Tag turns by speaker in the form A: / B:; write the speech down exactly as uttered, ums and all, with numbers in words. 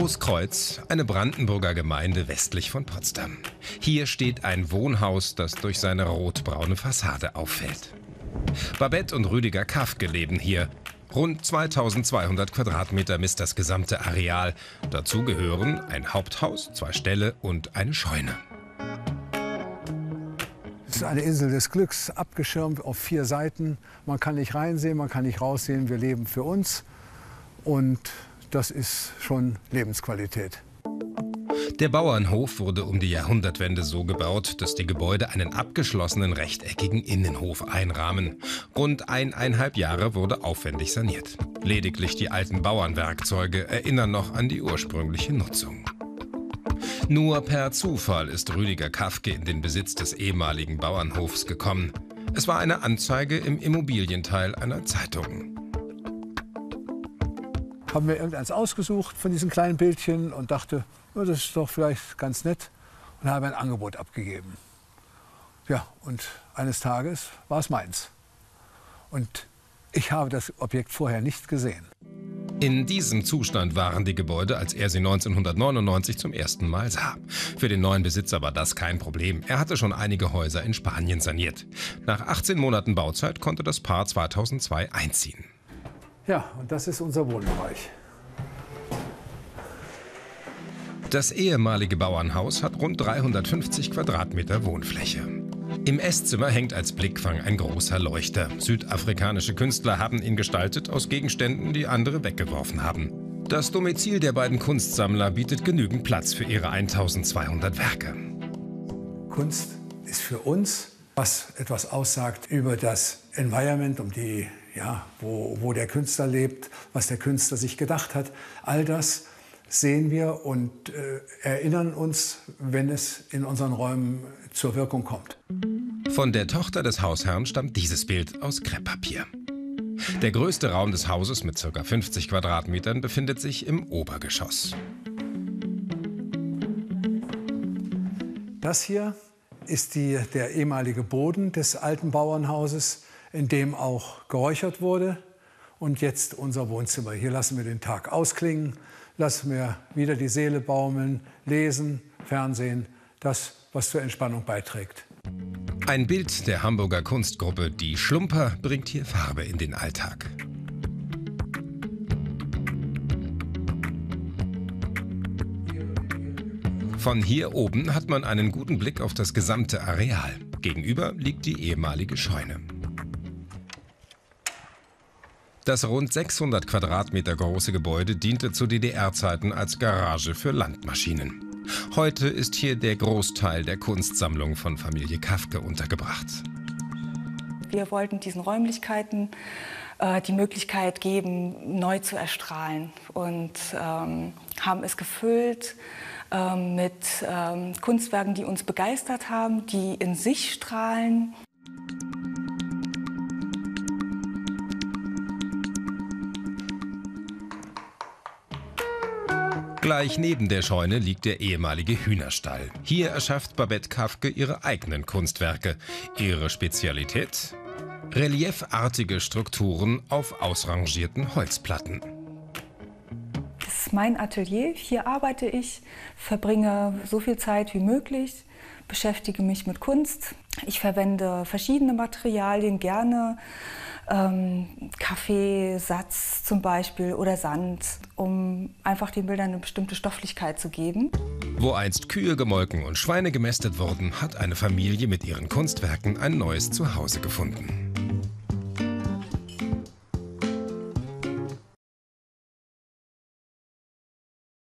A: Großkreuz, eine Brandenburger Gemeinde westlich von Potsdam. Hier steht ein Wohnhaus, das durch seine rotbraune Fassade auffällt. Babette und Rüdiger Kafke leben hier. Rund zweitausendzweihundert Quadratmeter misst das gesamte Areal. Dazu gehören ein Haupthaus, zwei Ställe und eine Scheune.
B: Es ist eine Insel des Glücks, abgeschirmt auf vier Seiten. Man kann nicht reinsehen, man kann nicht raussehen. Wir leben für uns und das ist schon Lebensqualität.
A: Der Bauernhof wurde um die Jahrhundertwende so gebaut, dass die Gebäude einen abgeschlossenen rechteckigen Innenhof einrahmen. Rund eineinhalb Jahre wurde aufwendig saniert. Lediglich die alten Bauernwerkzeuge erinnern noch an die ursprüngliche Nutzung. Nur per Zufall ist Rüdiger Kafke in den Besitz des ehemaligen Bauernhofs gekommen. Es war eine Anzeige im Immobilienteil einer Zeitung.
B: Haben wir irgendeins ausgesucht von diesen kleinen Bildchen und dachte, ja, das ist doch vielleicht ganz nett, und habe ein Angebot abgegeben. Ja, und eines Tages war es meins. Und ich habe das Objekt vorher nicht gesehen.
A: In diesem Zustand waren die Gebäude, als er sie neunzehnhundertneunundneunzig zum ersten Mal sah. Für den neuen Besitzer war das kein Problem. Er hatte schon einige Häuser in Spanien saniert. Nach achtzehn Monaten Bauzeit konnte das Paar zweitausendzwei einziehen.
B: Ja, und das ist unser Wohnbereich.
A: Das ehemalige Bauernhaus hat rund dreihundertfünfzig Quadratmeter Wohnfläche. Im Esszimmer hängt als Blickfang ein großer Leuchter. Südafrikanische Künstler haben ihn gestaltet aus Gegenständen, die andere weggeworfen haben. Das Domizil der beiden Kunstsammler bietet genügend Platz für ihre eintausendzweihundert Werke.
B: Kunst ist für uns, was etwas aussagt über das Environment, um die, ja, wo, wo der Künstler lebt, was der Künstler sich gedacht hat. All das sehen wir und äh, erinnern uns, wenn es in unseren Räumen zur Wirkung kommt.
A: Von der Tochter des Hausherrn stammt dieses Bild aus Krepppapier. Der größte Raum des Hauses mit ca. fünfzig Quadratmetern befindet sich im Obergeschoss.
B: Das hier ist die, der ehemalige Boden des alten Bauernhauses, in dem auch geräuchert wurde. Und jetzt unser Wohnzimmer. Hier lassen wir den Tag ausklingen, lassen wir wieder die Seele baumeln, lesen, Fernsehen, das, was zur Entspannung beiträgt.
A: Ein Bild der Hamburger Kunstgruppe Die Schlumper bringt hier Farbe in den Alltag. Von hier oben hat man einen guten Blick auf das gesamte Areal. Gegenüber liegt die ehemalige Scheune. Das rund sechshundert Quadratmeter große Gebäude diente zu D D R-Zeiten als Garage für Landmaschinen. Heute ist hier der Großteil der Kunstsammlung von Familie Kafke untergebracht.
C: Wir wollten diesen Räumlichkeiten äh, die Möglichkeit geben, neu zu erstrahlen und ähm, haben es gefüllt ähm, mit ähm, Kunstwerken, die uns begeistert haben, die in sich strahlen.
A: Gleich neben der Scheune liegt der ehemalige Hühnerstall. Hier erschafft Babette Kafke ihre eigenen Kunstwerke. Ihre Spezialität? Reliefartige Strukturen auf ausrangierten Holzplatten.
C: Das ist mein Atelier. Hier arbeite ich, verbringe so viel Zeit wie möglich, beschäftige mich mit Kunst. Ich verwende verschiedene Materialien gerne. Ähm, Kaffee, Satz zum Beispiel oder Sand, um einfach den Bildern eine bestimmte Stofflichkeit zu geben.
A: Wo einst Kühe gemolken und Schweine gemästet wurden, hat eine Familie mit ihren Kunstwerken ein neues Zuhause gefunden.